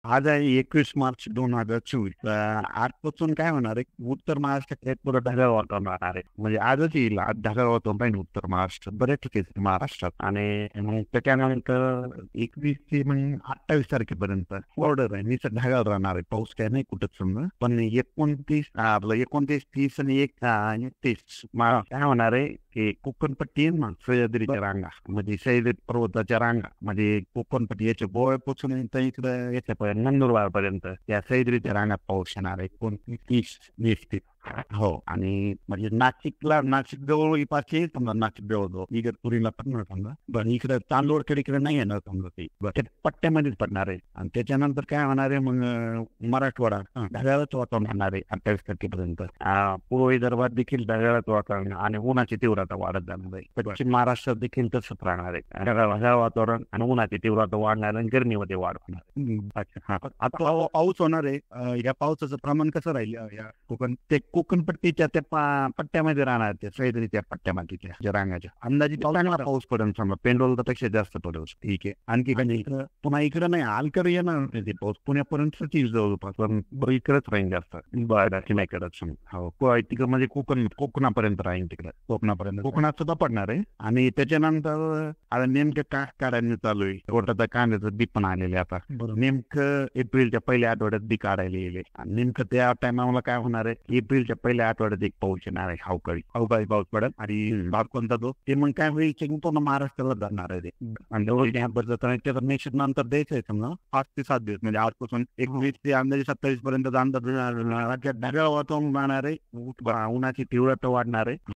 आज आहे 21 मार्च 2024. आजपासून काय होणार आहे, उत्तर महाराष्ट्रात पुढे ढगाळ वातावरण राहणार आहे. म्हणजे आजच येईल, आज ढगाळ वातावरण राहील उत्तर महाराष्ट्रात, बऱ्याच ठिकाणी महाराष्ट्रात. आणि मग त्याच्यानंतर 21 ते मग 28 तारखेपर्यंत ऑर्डर आहे, निसर्ग ढगाळ राहणार आहे. पाऊस काय नाही कुठंच समजा. पण 29, 30 काय होणार आहे की कोकणपट्टी आहे ना, सह्याद्रीच्या रांगा, म्हणजे सह्याद्री पर्वताच्या रांगा, म्हणजे कोकणपट्टी याच्या गोव्यापासून इकडे याच्यापर्यंत नंदुरबार पर्यंत त्या सह्याद्रीच्या रांगात पाऊस येणार आहे. 29, 30. हो. आणि म्हणजे नाशिक जवळपास येईल समजा, नाशिक जवळ इगतपुरीला पडणार समजा. पण इकडे चांदोडकडे नाही येणार समजा, ते त्या पट्ट्यामध्येच पडणार आहे. आणि त्याच्यानंतर काय होणार आहे मग, मराठवाडा ढगाळच वातावरण राहणार आहे 28 तारखेपर्यंत. पूर्व विदर्भात देखील ढगाळच वातावरण आणि उन्हाची तीव्रता वाढत जाणार आहे. पश्चिम महाराष्ट्रात देखील तसंच राहणार आहे, ढगाळ वातावरण आणि उन्हाची तीव्रता वाढणार आणि गरमीमध्ये वाढ होणार आहे. अच्छा. आता पाऊस होणार आहे. या पावसाचं प्रमाण कसं राहील या कोकणपट्टीच्या त्या पट्ट्यामध्ये राहणार, त्या सह्याद्रीच्या पट्ट्यामध्ये त्या रांगाच्या अंदाजे चांगला पाऊस पडेल समजा, पेंडोल पेक्षा जास्त पडेल. ठीक आहे. आणखी काही पुन्हा इकडे नाही, आलकर येणार नाही ते पाऊस, पुण्यापर्यंत जवळपास, पण इकडेच राहील जास्त बाहेरकडे. हो, तिकडे म्हणजे कोकणापर्यंत राहील, तिकडे कोकणात सुद्धा पडणार आहे. आणि त्याच्यानंतर आता नेमकं काय काढायला चालू आहे, रोटाचा कांद्याचं बी पण आलेले आता. नेमकं एप्रिलच्या पहिल्या आठवड्यात बी काढायला येईल. आणि नेमकं त्या टायमाला काय होणार आहे, एप्रिलच्या पहिल्या आठवड्यात एक पाऊस येणार आहे, अवकाळी पाऊस पडत. आणि भाग कोणता तो, ते मग काय होईल, पूर्ण महाराष्ट्राला जाणार आहे ते. आणि नेक्स्ट नंतर द्यायचं आहे समजा 5 ते 7 दिवस, म्हणजे आजपासून 21 ते अंदाजे 27 पर्यंत अंदाज राज्यात ढगाळ वातावरण राहणार आहे, उन्हाची तीव्रता वाढणार आहे.